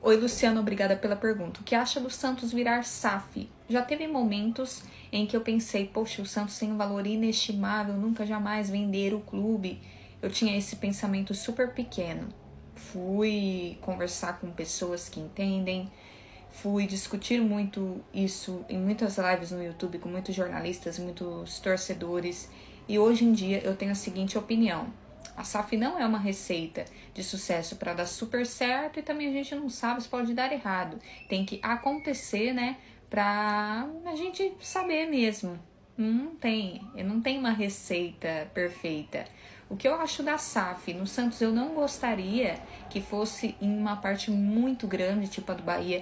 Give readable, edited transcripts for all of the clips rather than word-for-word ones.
Oi, Luciano, obrigada pela pergunta. O que acha do Santos virar SAF? Já teve momentos em que eu pensei, poxa, o Santos tem um valor inestimável, nunca jamais vender o clube. Eu tinha esse pensamento super pequeno. Fui conversar com pessoas que entendem, fui discutir muito isso em muitas lives no YouTube com muitos jornalistas, muitos torcedores. E hoje em dia eu tenho a seguinte opinião. A SAF não é uma receita de sucesso para dar super certo e também a gente não sabe se pode dar errado. Tem que acontecer, né, pra a gente saber mesmo. Não tem uma receita perfeita. O que eu acho da SAF no Santos, eu não gostaria que fosse em uma parte muito grande, tipo a do Bahia,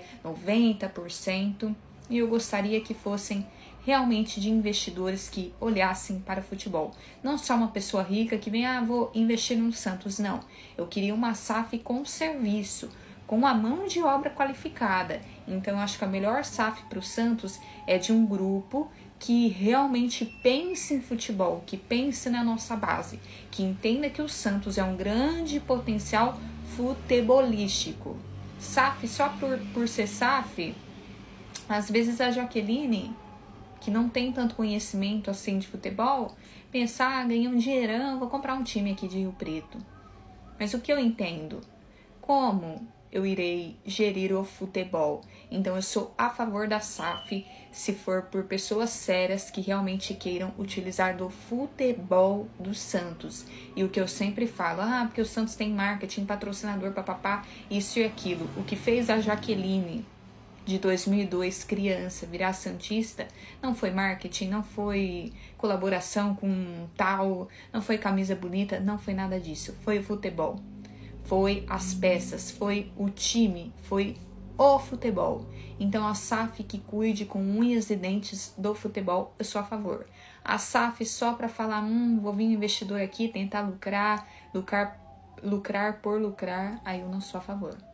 90%. E eu gostaria que fossem realmente de investidores que olhassem para o futebol. Não só uma pessoa rica que vem, vou investir no Santos. Não, eu queria uma SAF com serviço, com a mão de obra qualificada. Então, eu acho que a melhor SAF para o Santos é de um grupo que realmente pense em futebol, que pense na nossa base, que entenda que o Santos é um grande potencial futebolístico. SAF, só por ser SAF, às vezes a Jaqueline, que não tem tanto conhecimento assim de futebol, pensar, ganhei um dinheirão, vou comprar um time aqui de Rio Preto. Mas o que eu entendo? Como eu irei gerir o futebol? Então eu sou a favor da SAF se for por pessoas sérias que realmente queiram utilizar do futebol do Santos. E o que eu sempre falo, porque o Santos tem marketing, patrocinador, papapá, isso e aquilo. O que fez a Jaqueline de 2002, criança, virar santista, não foi marketing, não foi colaboração com tal, não foi camisa bonita, não foi nada disso. Foi o futebol, foi as peças, foi o time, foi o futebol. Então a SAF que cuide com unhas e dentes do futebol, eu sou a favor. A SAF só para falar, vou vir investidor aqui, tentar lucrar por lucrar, aí eu não sou a favor.